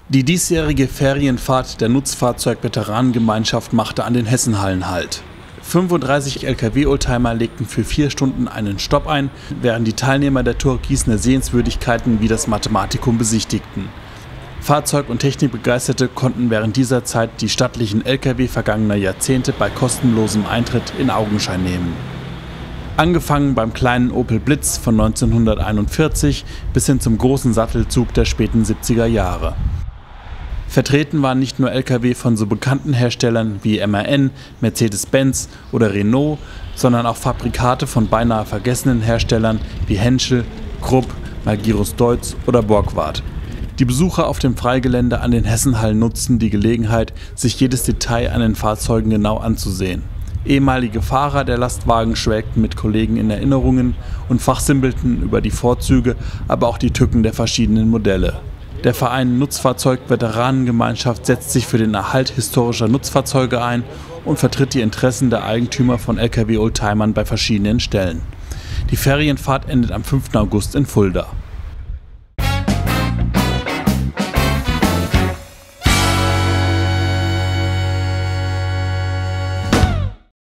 Die diesjährige Ferienfahrt der Nutzfahrzeug-Veteranengemeinschaft machte an den Hessenhallen Halt. 35 Lkw-Oldtimer legten für 4 Stunden einen Stopp ein, während die Teilnehmer der Tour Gießener Sehenswürdigkeiten wie das Mathematikum besichtigten. Fahrzeug- und Technikbegeisterte konnten während dieser Zeit die stattlichen Lkw vergangener Jahrzehnte bei kostenlosem Eintritt in Augenschein nehmen. Angefangen beim kleinen Opel Blitz von 1941 bis hin zum großen Sattelzug der späten 70er Jahre. Vertreten waren nicht nur Lkw von so bekannten Herstellern wie MAN, Mercedes-Benz oder Renault, sondern auch Fabrikate von beinahe vergessenen Herstellern wie Henschel, Krupp, Magirus-Deutz oder Borgward. Die Besucher auf dem Freigelände an den Hessenhallen nutzten die Gelegenheit, sich jedes Detail an den Fahrzeugen genau anzusehen. Ehemalige Fahrer der Lastwagen schwelgten mit Kollegen in Erinnerungen und fachsimpelten über die Vorzüge, aber auch die Tücken der verschiedenen Modelle. Der Verein Nutzfahrzeug-Veteranengemeinschaft setzt sich für den Erhalt historischer Nutzfahrzeuge ein und vertritt die Interessen der Eigentümer von Lkw-Oldtimern bei verschiedenen Stellen. Die Ferienfahrt endet am 5. August in Fulda.